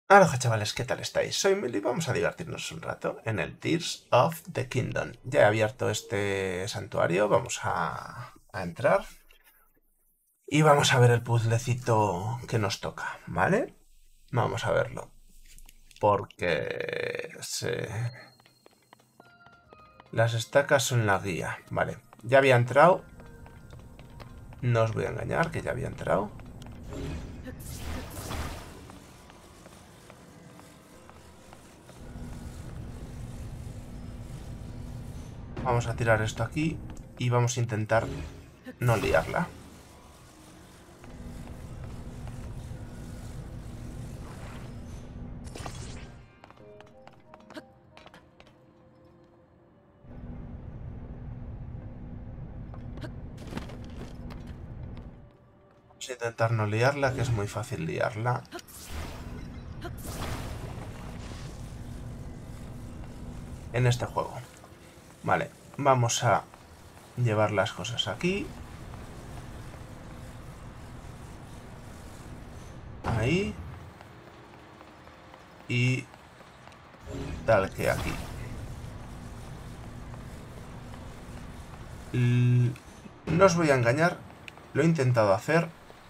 Aloha chavales, ¿qué tal estáis? Soy Mili y vamos a divertirnos un rato en el Tears of the Kingdom. Ya he abierto este santuario, vamos a entrar y vamos a ver el puzzlecito que nos toca, ¿vale? Vamos a verlo, porque las estacas son la guía, ¿vale? Ya había entrado, no os voy a engañar que ya había entrado. Vamos a tirar esto aquí y vamos a intentar no liarla. Vamos a intentar no liarla, que es muy fácil liarla. En este juego. Vale, vamos a llevar las cosas aquí. Ahí. Y tal que aquí. No os voy a engañar, lo he intentado hacer,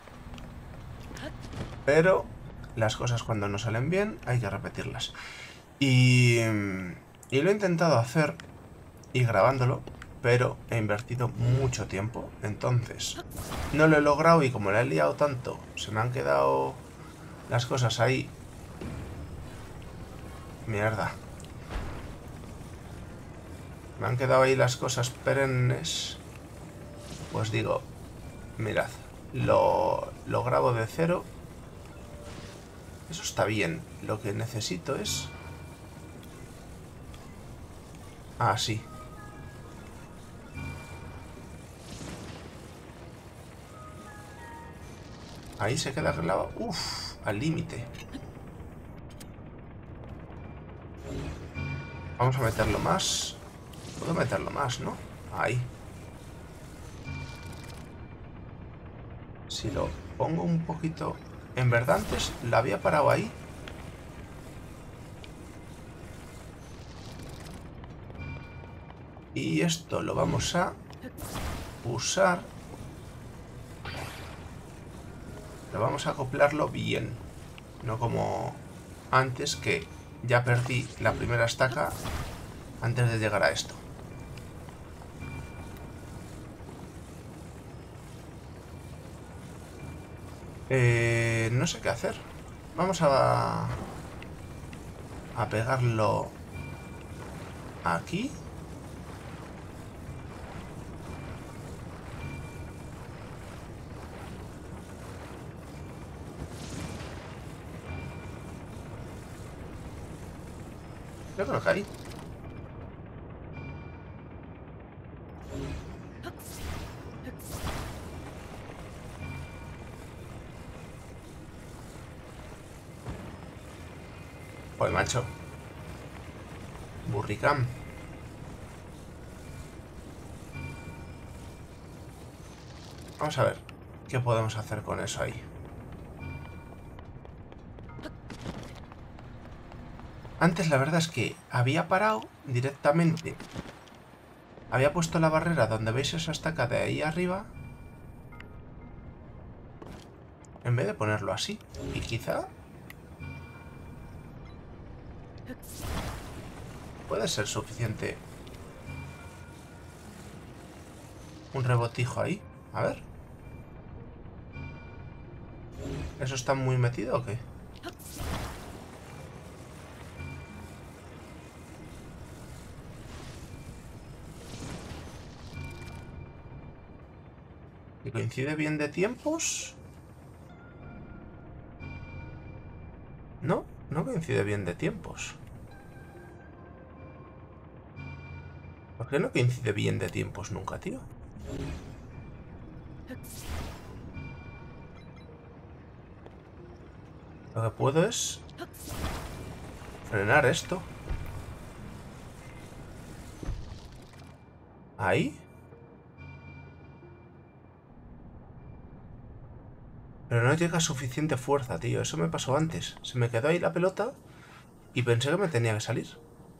pero las cosas cuando no salen bien hay que repetirlas. Y lo he intentado hacer y grabándolo, pero he invertido mucho tiempo. Entonces, no lo he logrado y como lo he liado tanto, se me han quedado las cosas ahí. Mierda. Me han quedado ahí las cosas perennes. Pues digo, mirad, lo grabo de cero. Eso está bien. Lo que necesito es... Ah, sí. Ahí se queda grabado. Uf, al límite. Vamos a meterlo más. Puedo meterlo más, ¿no? Ahí. Si lo pongo un poquito... En verdad antes la había parado ahí. Y esto lo vamos a usar. Lo vamos a acoplarlo bien. No como antes, que ya perdí la primera estaca antes de llegar a esto. No sé qué hacer. Vamos a pegarlo aquí. Yo creo que ahí. Pues macho. Burricam. Vamos a ver qué podemos hacer con eso ahí. Antes la verdad es que había parado directamente. Había puesto la barrera donde veis esa estaca de ahí arriba. En vez de ponerlo así. Y quizá... puede ser suficiente. Un rebotijo ahí. A ver. ¿Eso está muy metido o qué? ¿Y coincide bien de tiempos? No, no coincide bien de tiempos. ¿Por qué no coincide bien de tiempos nunca, tío? Lo que puedo es... frenar esto. Ahí. Pero no llega suficiente fuerza, tío. Eso me pasó antes. Se me quedó ahí la pelota y pensé que me tenía que salir.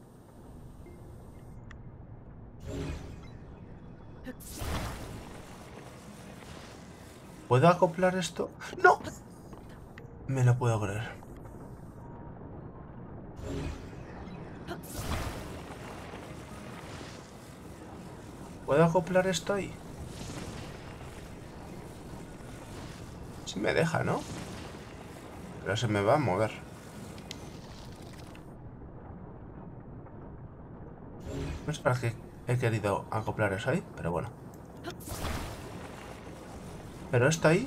¿Puedo acoplar esto? ¡No! Me lo puedo creer. ¿Puedo acoplar esto ahí? Sí me deja, ¿no? Pero se me va a mover. No sé para qué he querido acoplar eso ahí, pero bueno. Pero esto ahí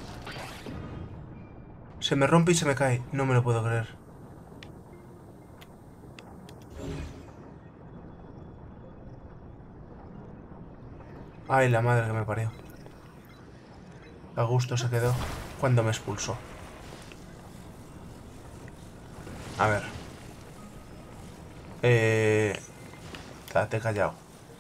se me rompe y se me cae. No me lo puedo creer. Ay, la madre que me parió. A gusto se quedó cuando me expulsó. A ver. Eh... Quédate callado.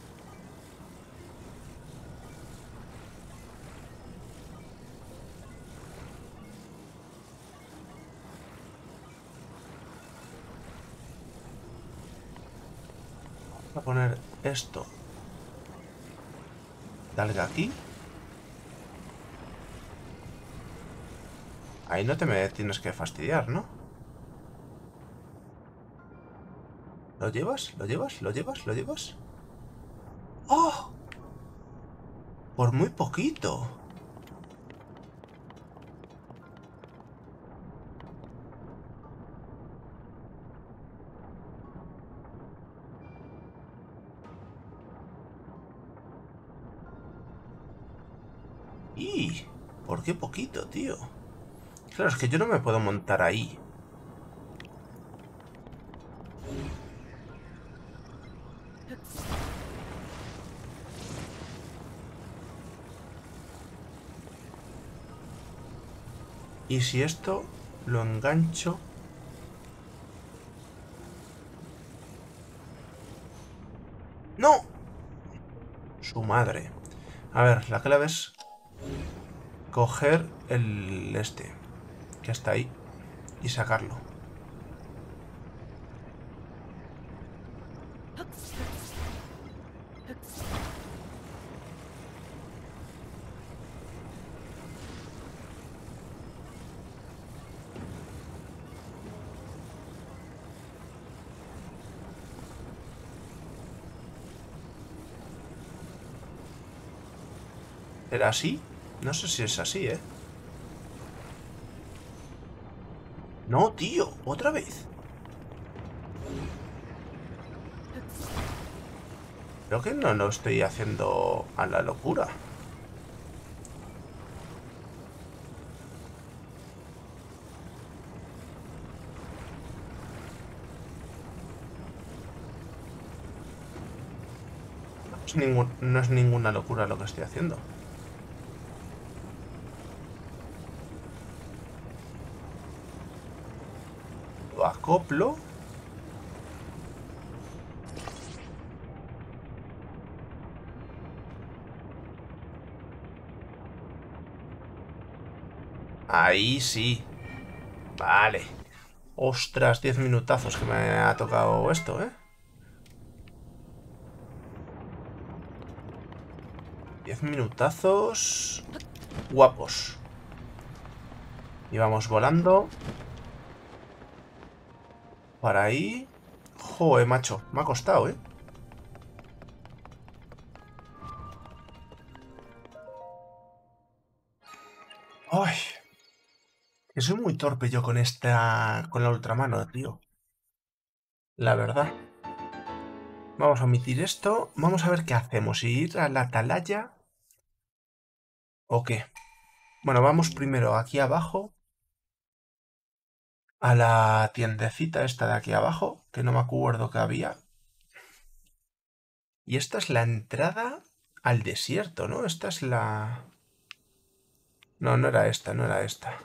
Voy a poner esto. Dale aquí. Ahí no te me tienes que fastidiar, ¿no? ¿Lo llevas? ¿Lo llevas? ¿Lo llevas? ¿Lo llevas? ¡Oh! Por muy poquito. ¡Y! ¿Por qué poquito, tío? Claro, es que yo no me puedo montar ahí. Y si esto lo engancho... ¡No! Su madre. A ver, la clave es coger el este, que está ahí, y sacarlo. ¿Era así? No sé si es así, ¿eh? No, tío, otra vez. Creo que no lo estoy haciendo a la locura. No es ninguna locura lo que estoy haciendo. Lo acoplo. Ahí sí. Vale. Ostras, 10 minutazos que me ha tocado esto, ¿eh? 10 minutazos guapos. Y vamos volando. Para ahí. Joder, macho. Me ha costado, ¿eh? Ay, que soy muy torpe yo con esta... con la ultramano, tío. La verdad. Vamos a omitir esto. Vamos a ver qué hacemos. ¿Ir a la atalaya o qué? Bueno, vamos primero aquí abajo. A la tiendecita esta de aquí abajo. Que no me acuerdo que había. Y esta es la entrada al desierto, ¿no? Esta es la... No, no era esta, no era esta.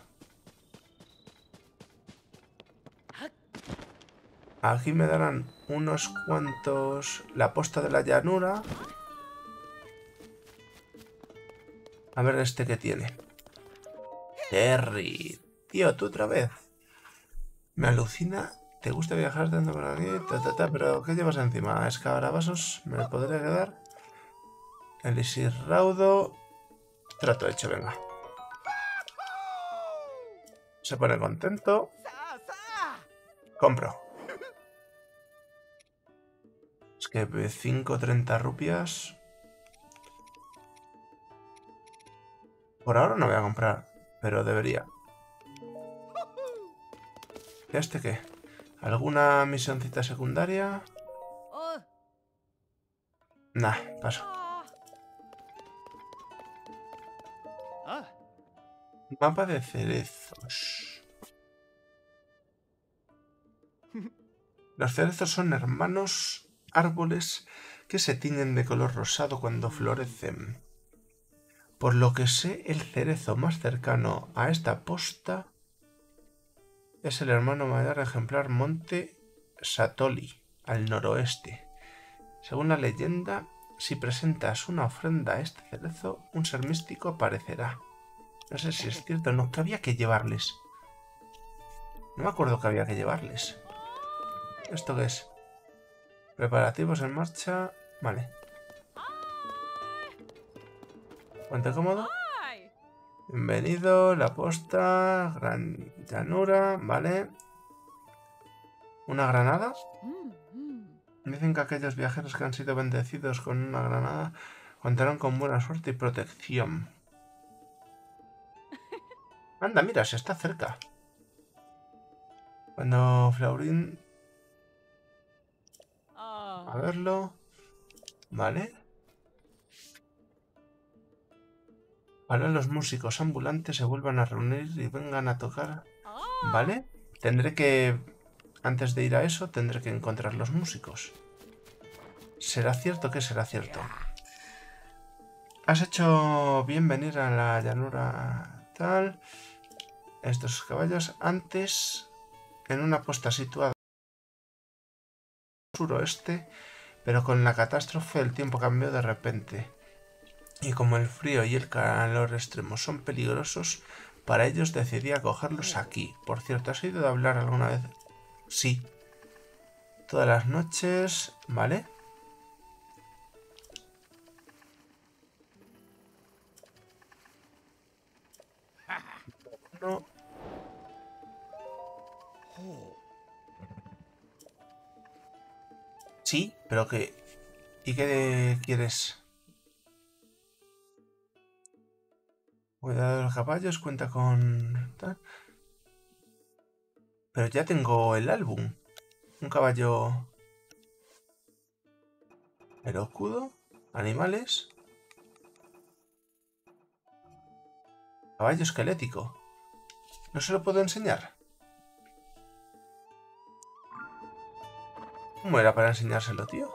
Aquí me darán unos cuantos... La posta de la llanura. A ver este que tiene. Terry. Tío, tú otra vez. Me alucina. ¿Te gusta viajar tanto por aquí? Pero ¿qué llevas encima? ¿Escarabasos? ¿Me podré quedar? Elixir raudo. Trato hecho, venga. Se pone contento. Compro. Es que 5,30 rupias. Por ahora no voy a comprar, pero debería. ¿Este qué? ¿Alguna misioncita secundaria? Nah, paso. Mapa de cerezos. Los cerezos son hermanos árboles que se tiñen de color rosado cuando florecen. Por lo que sé, el cerezo más cercano a esta posta es el hermano mayor ejemplar Monte Satoli, al noroeste. Según la leyenda, si presentas una ofrenda a este cerezo, un ser místico aparecerá. No sé si es cierto o no, que había que llevarles. No me acuerdo que había que llevarles. ¿Esto qué es? Preparativos en marcha. Vale. Puente cómodo. Bienvenido, la posta, gran llanura, vale. ¿Una granada? Dicen que aquellos viajeros que han sido bendecidos con una granada contarán con buena suerte y protección. Anda, mira, se está cerca. Cuando Flaurín... A verlo. Vale. Ahora los músicos ambulantes se vuelvan a reunir y vengan a tocar. ¿Vale? Tendré que... Antes de ir a eso, tendré que encontrar los músicos. ¿Será cierto que será cierto? Has hecho bien venir a la llanura tal. Estos caballos antes en una posta situada al suroeste, pero con la catástrofe el tiempo cambió de repente. Y como el frío y el calor extremos son peligrosos, para ellos decidí acogerlos aquí. Por cierto, ¿has oído hablar alguna vez? Sí. Todas las noches, ¿vale? No. Sí, pero que... ¿Y qué quieres? Cuidado de los caballos, cuenta con... Pero ya tengo el álbum. Un caballo... Herócudo. Animales. Caballo esquelético. ¿No se lo puedo enseñar? ¿Cómo era para enseñárselo, tío?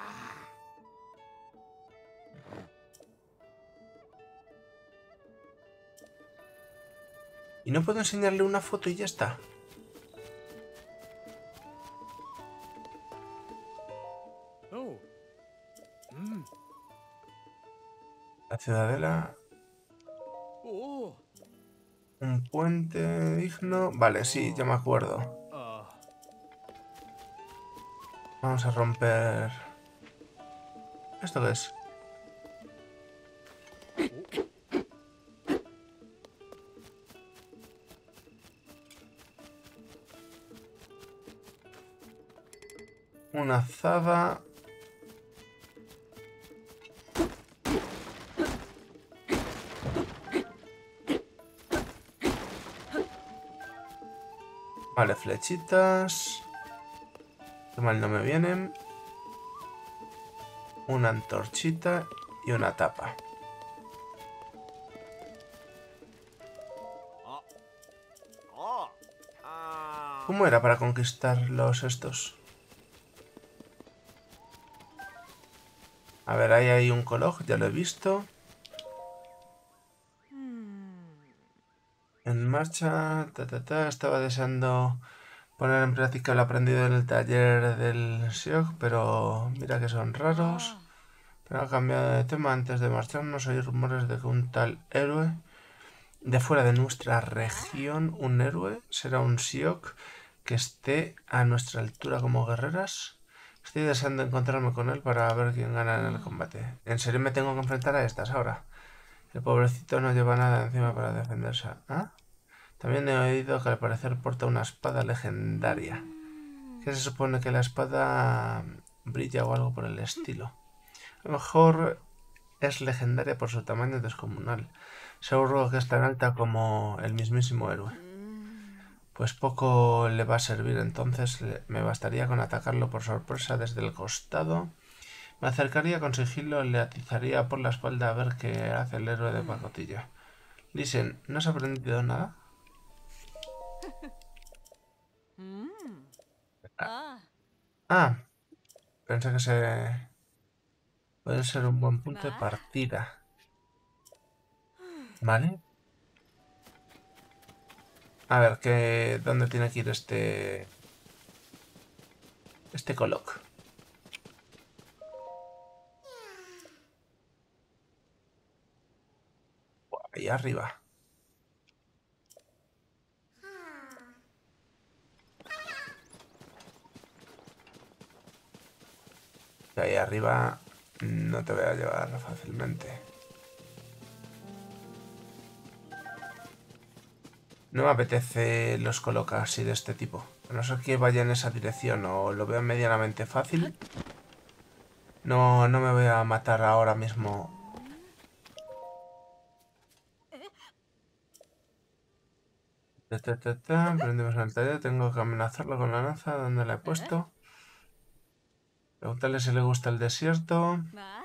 ¿Y no puedo enseñarle una foto y ya está? La ciudadela... Un puente digno... Vale, sí, ya me acuerdo. Vamos a romper... ¿Esto qué es? Una azada... Vale, flechitas... Qué mal no me vienen. Una antorchita y una tapa. ¿Cómo era para conquistar los estos? A ver, ahí hay un coloj, ya lo he visto. En marcha, estaba deseando poner en práctica lo aprendido en el taller del Siog, pero mira que son raros. Pero ha cambiado de tema. Antes de marcharnos, hay rumores de que un tal héroe de fuera de nuestra región un héroe será un Siok que esté a nuestra altura como guerreras. Estoy deseando encontrarme con él para ver quién gana en el combate. ¿En serio me tengo que enfrentar a estas ahora? El pobrecito no lleva nada encima para defenderse. ¿Ah? También he oído que al parecer porta una espada legendaria. ¿Qué se supone que la espada brilla o algo por el estilo? A lo mejor es legendaria por su tamaño descomunal. Seguro que es tan alta como el mismísimo héroe. Pues poco le va a servir, entonces me bastaría con atacarlo por sorpresa desde el costado. Me acercaría con sigilo y le atizaría por la espalda a ver qué hace el héroe de pacotilla. Listen, ¿no has aprendido nada? Ah, pensé que puede ser un buen punto de partida. ¿Vale? A ver, ¿dónde tiene que ir este coloc? Ahí arriba. De ahí arriba no te voy a llevar fácilmente. No me apetece los coloca así de este tipo. A no ser que vaya en esa dirección o lo veo medianamente fácil. No, no me voy a matar ahora mismo. Prendemos el taller. Tengo que amenazarlo con la lanza. ¿Dónde la he puesto? Preguntarle si le gusta el desierto.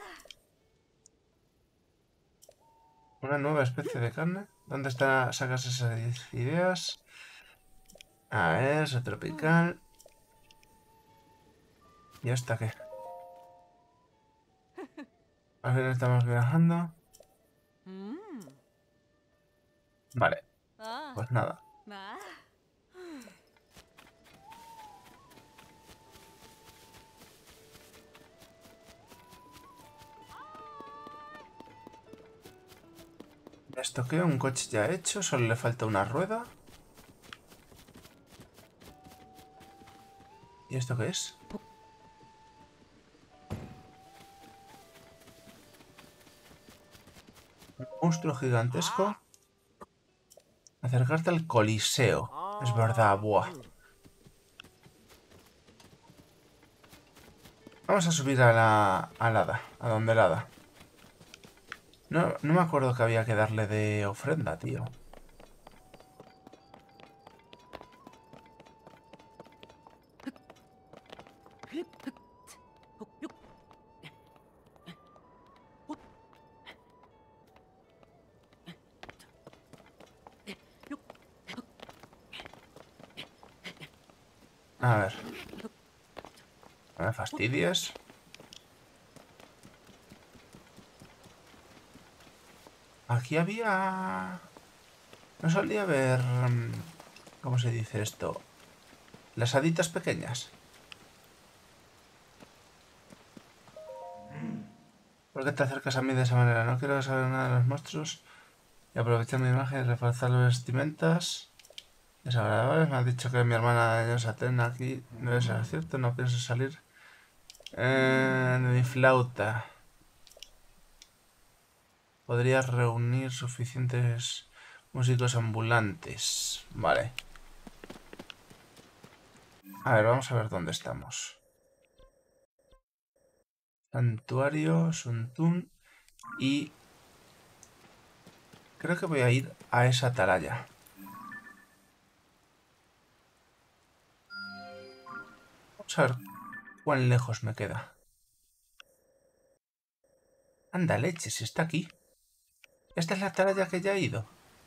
Una nueva especie de carne. ¿Dónde sacas esas ideas? A ver, tropical. ¿Y hasta qué? Al final estamos viajando. Vale, pues nada. Estoqueo un coche ya hecho, solo le falta una rueda. ¿Y esto qué es? Un monstruo gigantesco. Acercarte al Coliseo. Es verdad, buah. Vamos a subir al hada, a donde el hada. No me acuerdo que había que darle de ofrenda, tío. A ver. No me fastidies. Aquí había... No solía haber... ¿Cómo se dice esto? Las haditas pequeñas. ¿Por qué te acercas a mí de esa manera? No quiero saber nada de los monstruos. Y aprovechar mi imagen y reforzar las vestimentas desagradables. Me has dicho que mi hermana ya se atena aquí. Debe ser cierto, no pienso salir. De mi flauta. Podría reunir suficientes músicos ambulantes. Vale. A ver, vamos a ver dónde estamos. Santuario, Suntun. Y creo que voy a ir a esa atalaya. Vamos a ver cuán lejos me queda. Anda, leche, si está aquí. ¿Esta es la atalaya que ya he ido?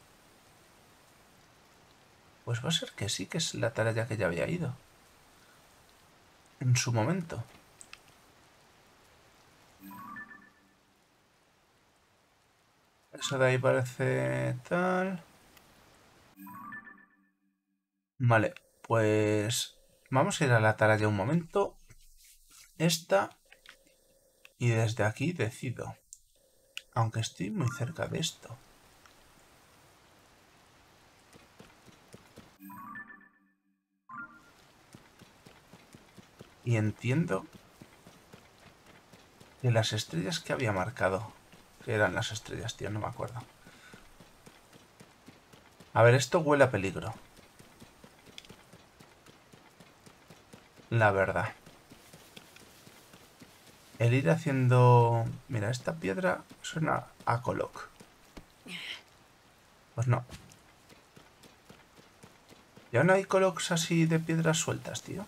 Pues va a ser que sí, que es la atalaya que ya había ido. En su momento. Eso de ahí parece tal. Vale, pues vamos a ir a la atalaya un momento. Esta. Y desde aquí decido. Aunque estoy muy cerca de esto. Y entiendo que las estrellas que había marcado, que eran las estrellas, tío, no me acuerdo. A ver, esto huele a peligro. La verdad. El ir haciendo... Mira, esta piedra suena a Coloc. Pues no. ¿Ya no hay Colocs así de piedras sueltas, tío?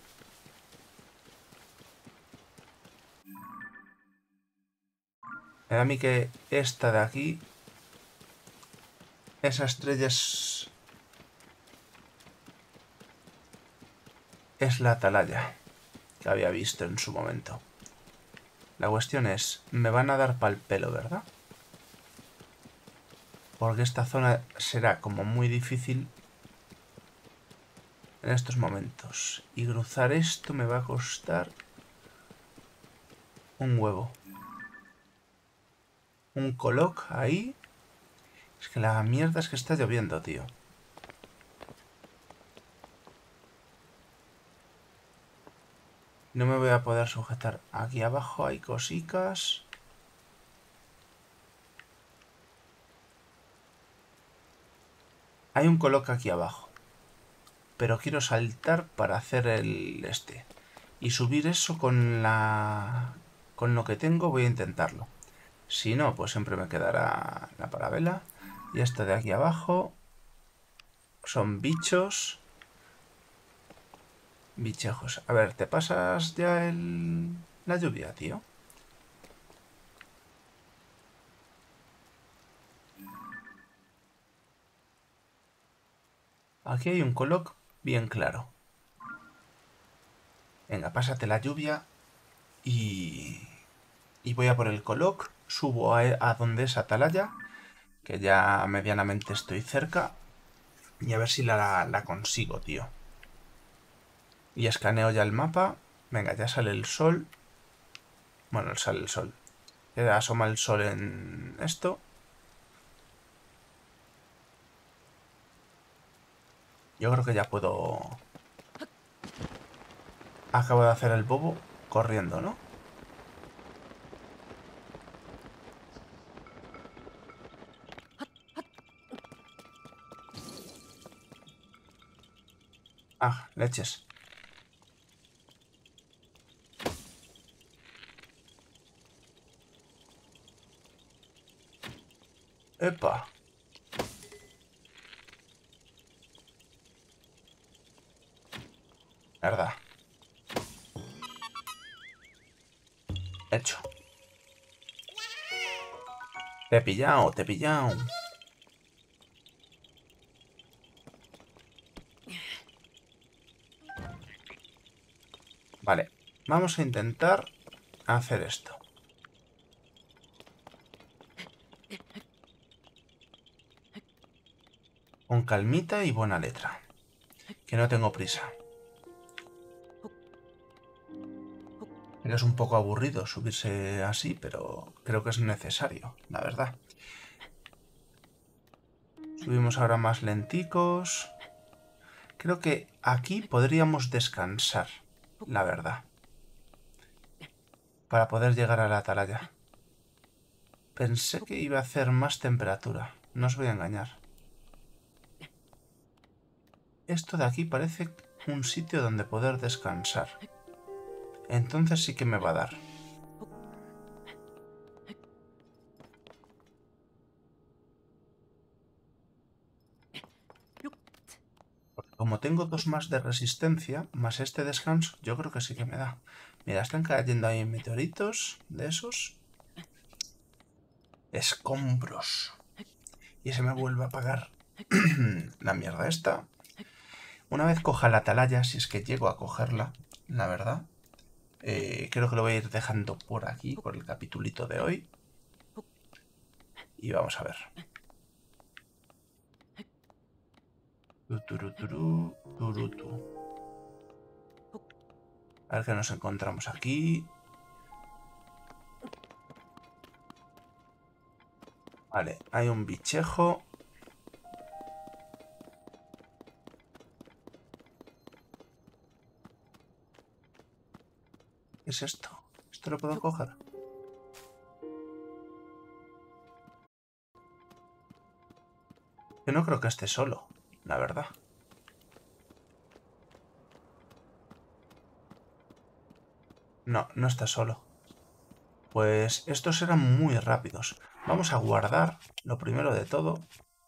Me da a mí que esta de aquí... Esa estrella es la atalaya que había visto en su momento. La cuestión es, me van a dar pal pelo, ¿verdad? Porque esta zona será como muy difícil en estos momentos. Y cruzar esto me va a costar un huevo. Un coloc ahí. Es que la mierda es que está lloviendo, tío. No me voy a poder sujetar. Aquí abajo hay cositas. Hay un coloc aquí abajo. Pero quiero saltar para hacer el este. Y subir eso con la... Con lo que tengo voy a intentarlo. Si no, pues siempre me quedará la parabela. Y esto de aquí abajo son bichos. Bichejos. A ver, ¿te pasas ya la lluvia, tío? Aquí hay un coloc bien claro. Venga, pásate la lluvia y voy a por el coloc. Subo a donde es Atalaya, que ya medianamente estoy cerca. Y a ver si la consigo, tío. Y escaneo ya el mapa. Venga, ya sale el sol. Bueno, sale el sol. Ya asoma el sol en esto. Yo creo que ya puedo... Acabo de hacer el bobo corriendo, ¿no? Ah, leches. Epa. Verdad. Hecho. Te he pillado, te he pillado. Vale. Vamos a intentar hacer esto. Con calmita y buena letra. Que no tengo prisa. Es un poco aburrido subirse así, pero creo que es necesario, la verdad. Subimos ahora más lenticos. Creo que aquí podríamos descansar, la verdad. Para poder llegar a la atalaya. Pensé que iba a hacer más temperatura. No os voy a engañar. Esto de aquí parece un sitio donde poder descansar. Entonces sí que me va a dar. Porque como tengo dos más de resistencia, más este descanso, yo creo que sí que me da. Mira, están cayendo ahí meteoritos de esos. Escombros. Y se me vuelve a apagar la mierda esta. Una vez coja la atalaya, si es que llego a cogerla, la verdad, creo que lo voy a ir dejando por aquí, por el capitulito de hoy. Y vamos a ver. A ver qué nos encontramos aquí. Vale, hay un bichejo. ¿Qué es esto? ¿Esto lo puedo coger? Yo no creo que esté solo, la verdad. No, no está solo. Pues estos eran muy rápidos. Vamos a guardar lo primero de todo.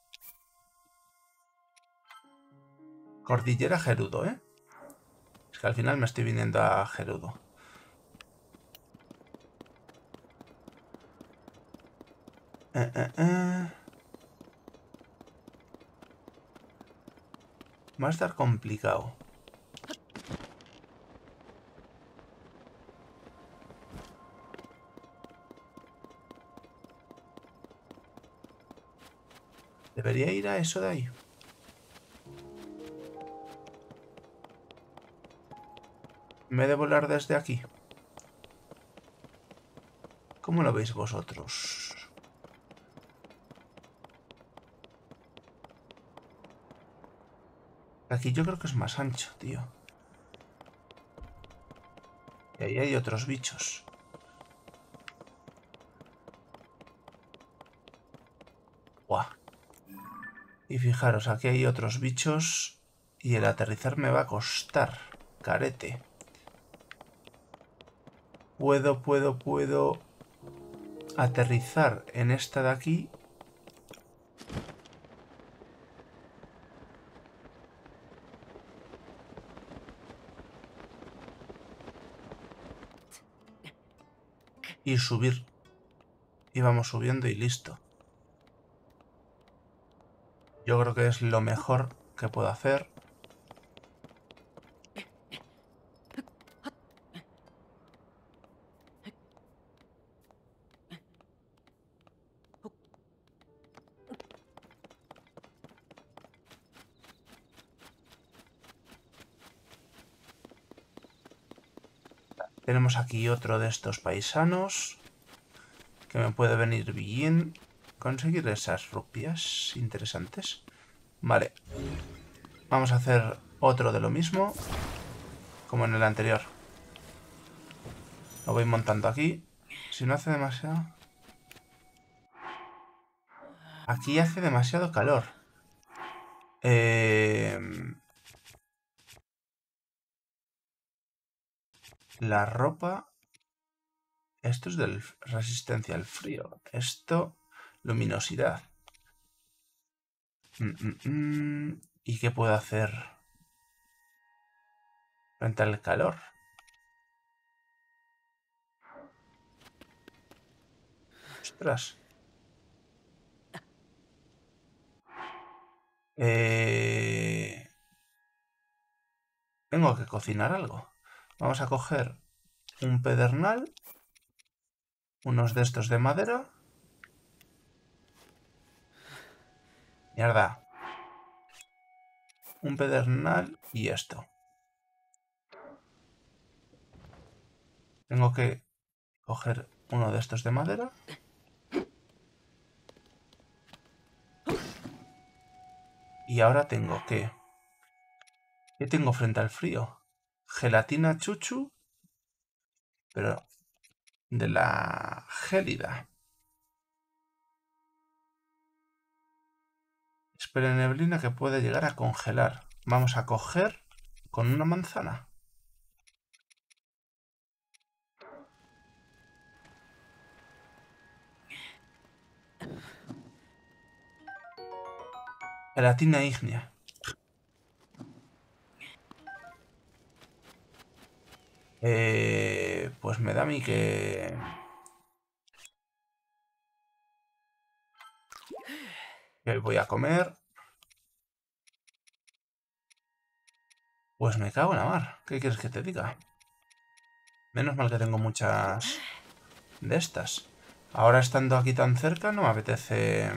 Cordillera Gerudo, ¿eh? Es que al final me estoy viniendo a Gerudo. Va a estar complicado. ¿Debería ir a eso de ahí? ¿En vez de volar desde aquí? ¿Cómo lo veis vosotros? Aquí yo creo que es más ancho, tío. Y ahí hay otros bichos. ¡Buah! Y fijaros, aquí hay otros bichos. Y el aterrizar me va a costar. Carete. Puedo aterrizar en esta de aquí. Y subir. Y vamos subiendo y listo. Yo creo que es lo mejor que puedo hacer. Tenemos aquí otro de estos paisanos. Que me puede venir bien conseguir esas rupias interesantes. Vale. Vamos a hacer otro de lo mismo. Como en el anterior. Lo voy montando aquí. Si no hace demasiado... Aquí hace demasiado calor. La ropa... Esto es de resistencia al frío. Esto... Luminosidad. ¿Y qué puedo hacer frente al calor? Ostras. Tengo que cocinar algo. Vamos a coger un pedernal. Unos de estos de madera. Mierda. Un pedernal y esto. Tengo que coger uno de estos de madera. Y ahora tengo que... ¿Qué tengo frente al frío? Gelatina chuchu. Pero de la gélida. Espera neblina que puede llegar a congelar. Vamos a coger con una manzana. Gelatina ígnea. Pues me da a mí que... voy a comer. Pues me cago en la mar. ¿Qué quieres que te diga? Menos mal que tengo muchas de estas. Ahora estando aquí tan cerca no me apetece...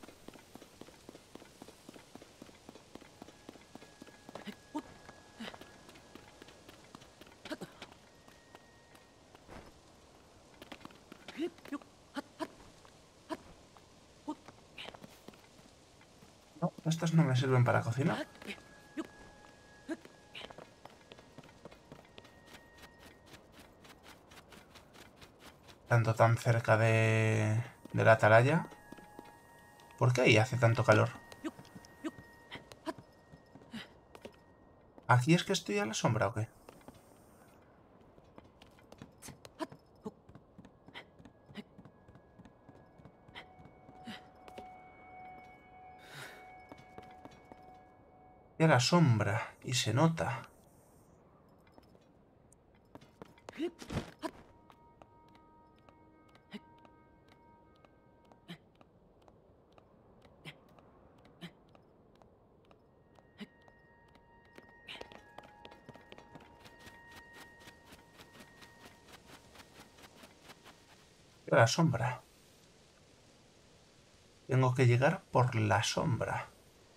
No, estas no me sirven para cocinar. Tanto tan cerca de la atalaya. ¿Por qué ahí hace tanto calor? ¿Aquí es que estoy a la sombra o qué? Y a la sombra. Y se nota. Y a la sombra. Tengo que llegar por la sombra.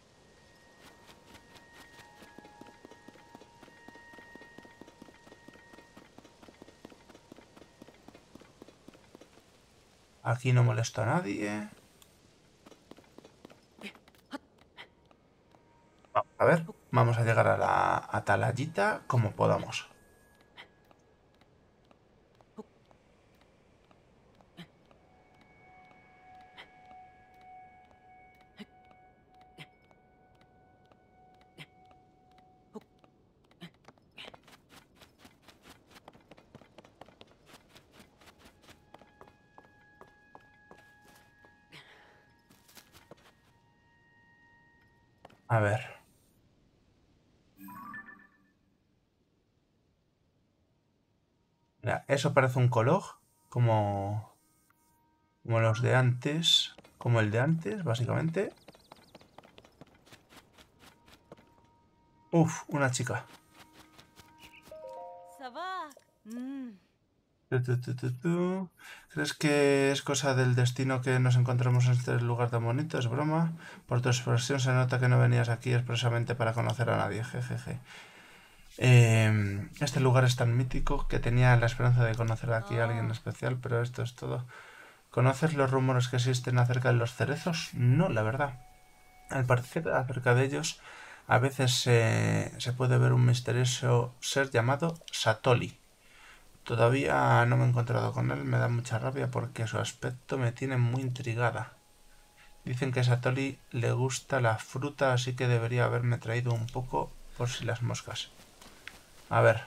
Aquí no molesto a nadie. A ver, vamos a llegar a la atalayita como podamos. A ver. Mira, eso parece un coloj, como, como los de antes. Como el de antes, básicamente. Uf, una chica. Tu. ¿Crees que es cosa del destino que nos encontramos en este lugar tan bonito? ¿Es broma? Por tu expresión se nota que no venías aquí expresamente para conocer a nadie. Jejeje. Este lugar es tan mítico que tenía la esperanza de conocer aquí a alguien especial, pero esto es todo. ¿Conoces los rumores que existen acerca de los cerezos? No, la verdad. Al parecer, acerca de ellos, a veces se puede ver un misterioso ser llamado Satoli. Todavía no me he encontrado con él, me da mucha rabia porque su aspecto me tiene muy intrigada. Dicen que a Satoli le gusta la fruta, así que debería haberme traído un poco por si las moscas. A ver,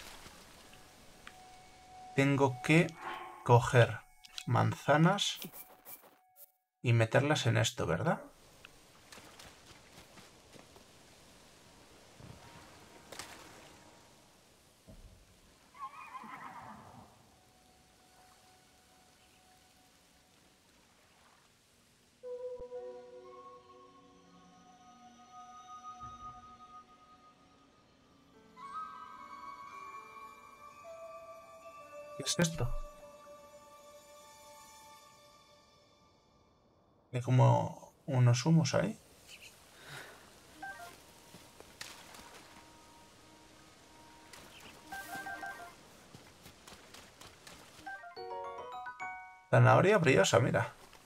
tengo que coger manzanas y meterlas en esto, ¿verdad? ¿Qué es esto? Hay como unos humos ahí. Zanahoria briosa, mira.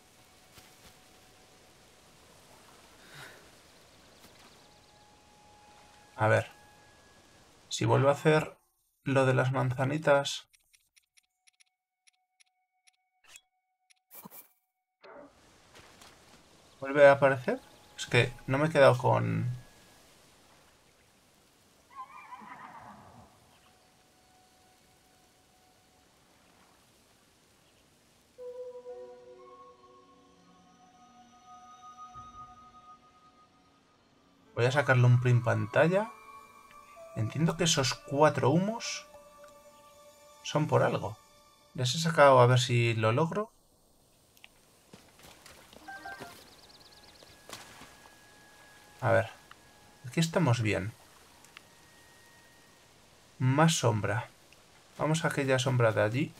A ver, si vuelvo a hacer lo de las manzanitas, ¿vuelve a aparecer? Es que no me he quedado con... Voy a sacarle un print pantalla. Entiendo que esos 4 humos son por algo. Les he sacado a ver si lo logro. A ver, aquí estamos bien. Más sombra. Vamos a aquella sombra de allí.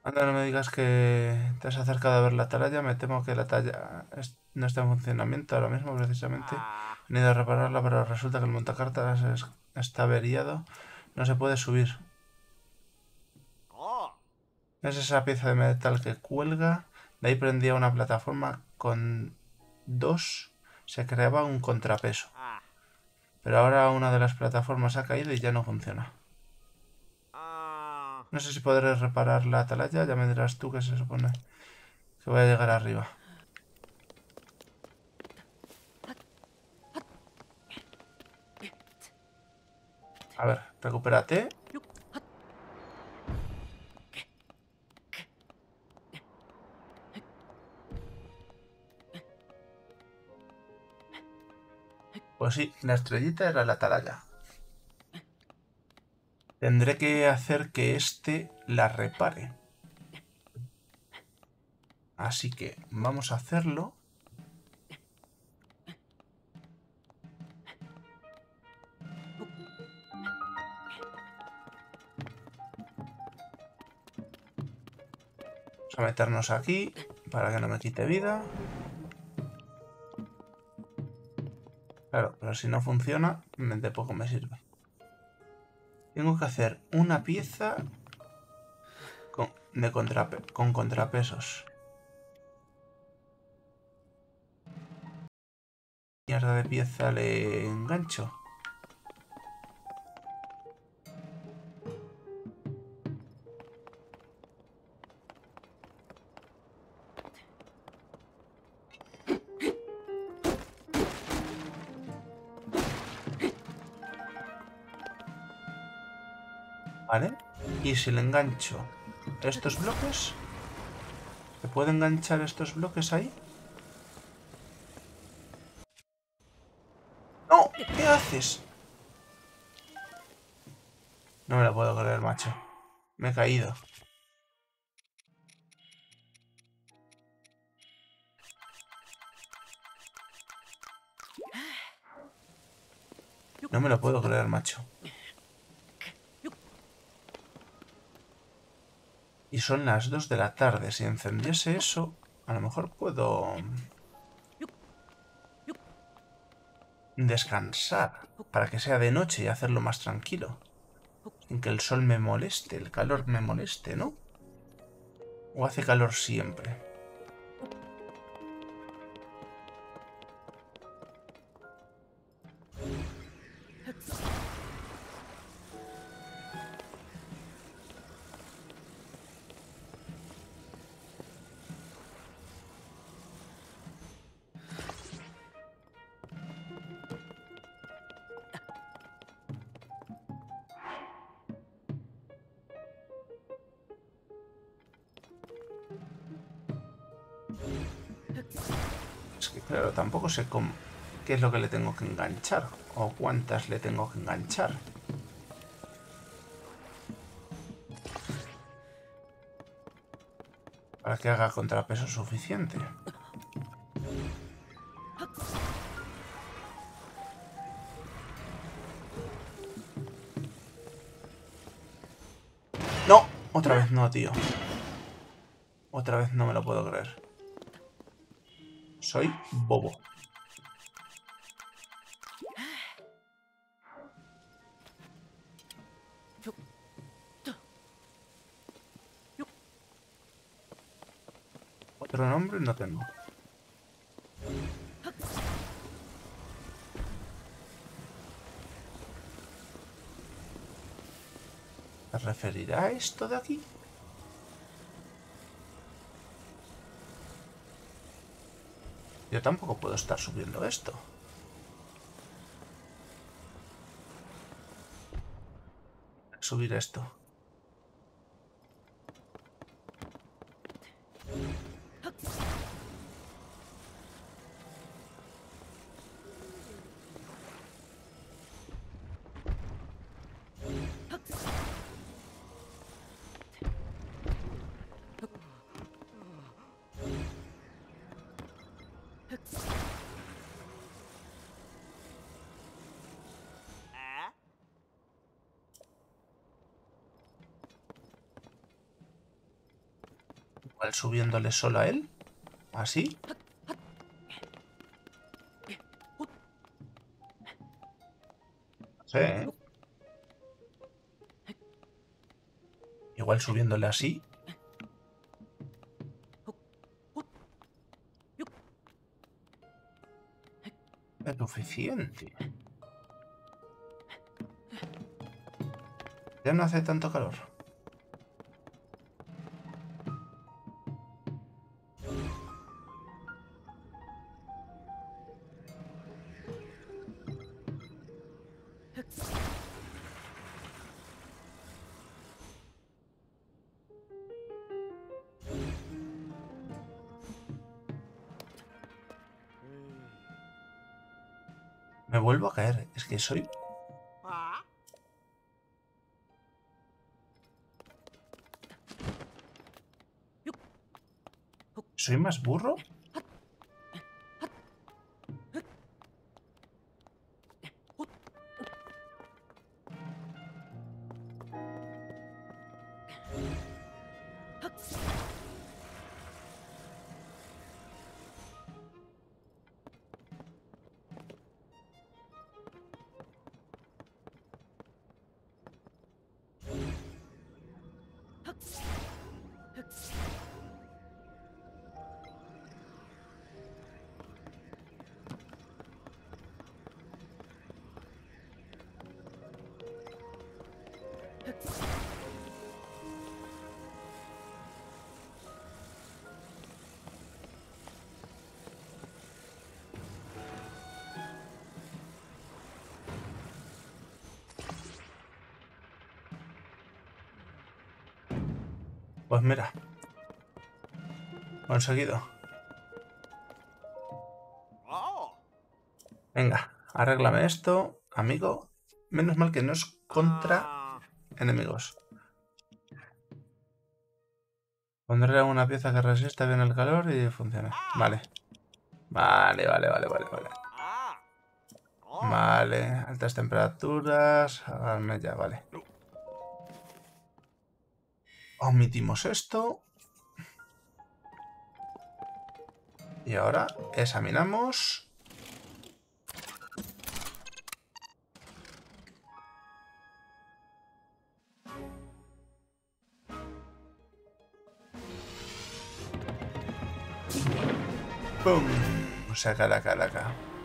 Anda, no me digas que te has acercado a ver la atalaya. Me temo que la atalaya no está en funcionamiento ahora mismo, precisamente. He venido a repararla, pero resulta que el montacargas está averiado. No se puede subir. Es esa pieza de metal que cuelga. De ahí prendía una plataforma con dos. Se creaba un contrapeso. Pero ahora una de las plataformas ha caído y ya no funciona. No sé si podré reparar la atalaya. Ya me dirás tú que se supone que voy a llegar arriba. A ver, recupérate. Pues sí, la estrellita era la atalaya. Tendré que hacer que este la repare. Así que vamos a hacerlo. Vamos a meternos aquí para que no me quite vida. Claro, pero si no funciona, de poco me sirve. Tengo que hacer una pieza con contrapesos. Mierda de pieza le engancho. ¿Vale? Y si le engancho estos bloques, ¿se puede enganchar estos bloques ahí? ¡No! ¿Qué haces? No me lo puedo creer, macho. Me he caído. No me lo puedo creer, macho. Y son las 2 de la tarde. Si encendiese eso, a lo mejor puedo descansar para que sea de noche y hacerlo más tranquilo. Sin que el sol me moleste, el calor me moleste, ¿no? ¿O hace calor siempre? Es que claro, tampoco sé qué es lo que le tengo que enganchar o cuántas le tengo que enganchar. Para que haga contrapeso suficiente. ¡No! Otra vez no, tío. Otra vez no me lo puedo creer. Soy bobo. Otro nombre no tengo. ¿Se referirá a esto de aquí? Yo tampoco puedo estar subiendo esto. Subir esto. Igual subiéndole solo a él. Así. Sí, ¿eh? Igual subiéndole así. Es suficiente. Ya no hace tanto calor. Me vuelvo a caer. Es que soy... ¿Soy más burro? Pues mira, conseguido. Venga, arréglame esto, amigo. Menos mal que no es contra enemigos. Pondré una pieza que resista bien el calor y funcione. Vale. Vale. Vale, altas temperaturas. Háganme ya, vale. Omitimos esto. Y ahora examinamos. ¡Pum! Saca la calaca.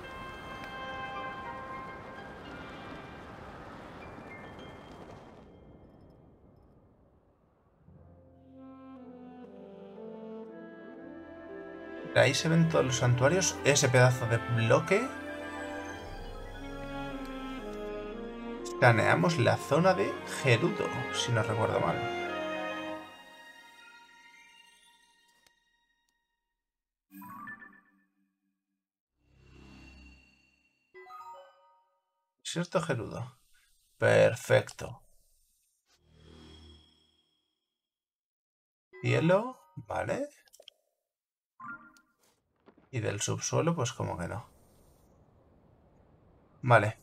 Ahí se ven todos los santuarios. Ese pedazo de bloque. Escaneamos la zona de Gerudo, si no recuerdo mal. Desierto Gerudo. Perfecto. Hielo, vale. Y del subsuelo, pues como que no. Vale.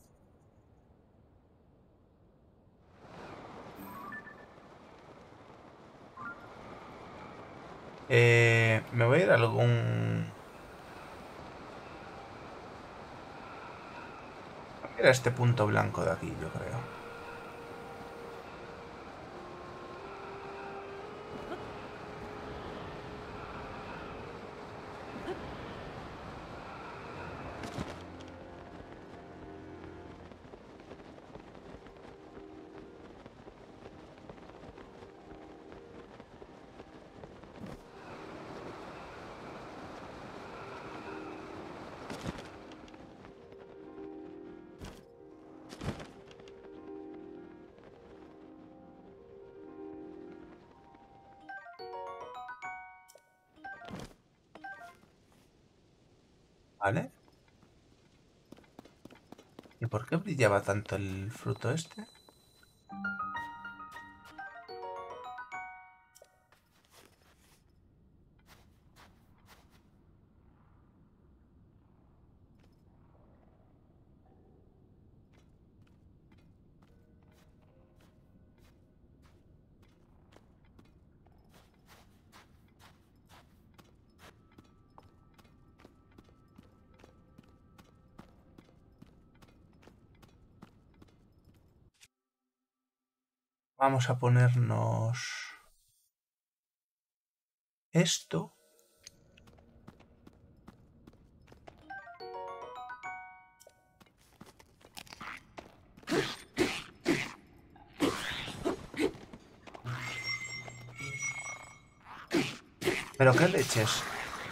Me voy a ir a algún... Era este punto blanco de aquí, yo creo. ¿Vale? ¿Y por qué brillaba tanto el fruto este? Vamos a ponernos esto. ¿Pero qué leches?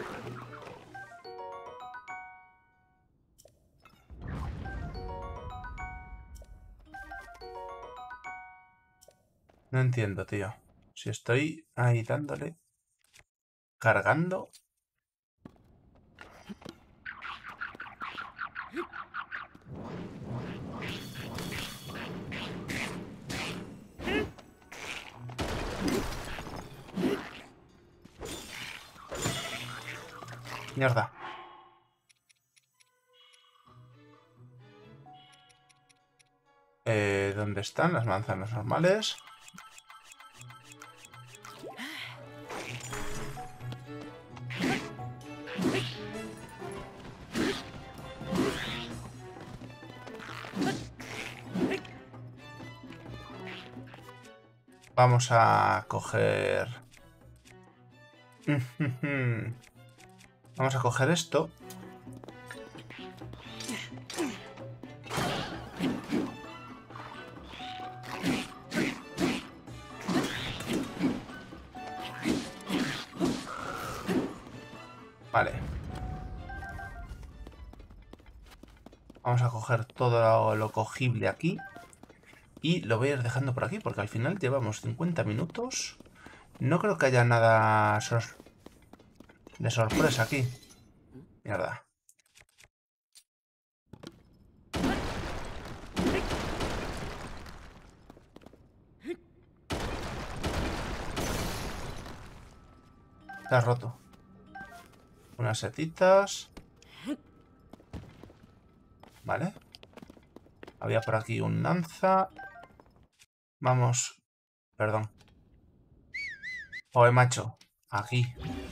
No entiendo, tío. Si estoy ahí dándole... Cargando... Mierda. ¿Dónde están las manzanas normales? Vamos a coger... Vamos a coger esto. Vale. Vamos a coger todo lo cogible aquí. Y lo voy a ir dejando por aquí, porque al final llevamos 50 minutos. No creo que haya nada de sorpresa aquí. Mierda. Está roto. Unas setitas. Vale. Había por aquí un lanza. Vamos. Perdón. Oye, macho. Aquí.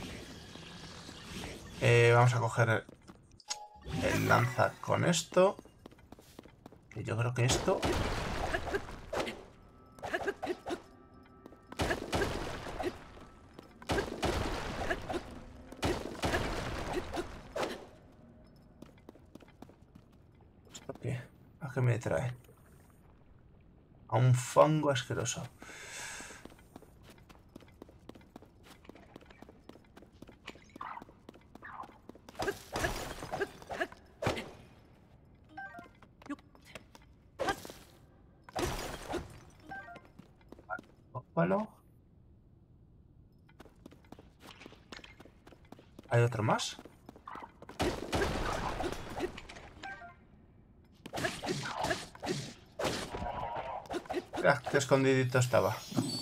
Vamos a coger el lanza con esto. Que yo creo que esto... ¿Esto qué? ¿A qué me trae? A un fango asqueroso. Ópalo. ¿Hay otro más? Ah, qué escondidito estaba.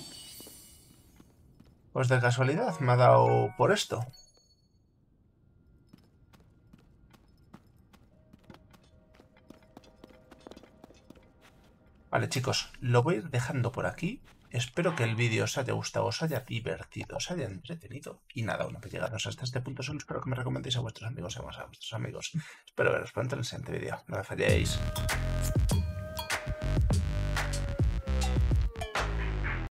Pues de casualidad me ha dado por esto. Vale, chicos, lo voy a ir dejando por aquí. Espero que el vídeo os haya gustado, os haya divertido, os haya entretenido. Y nada, una vez llegados hasta este punto, solo espero que me recomendéis a vuestros amigos y a vuestros amigos. Espero veros pronto en el siguiente vídeo. No me falléis.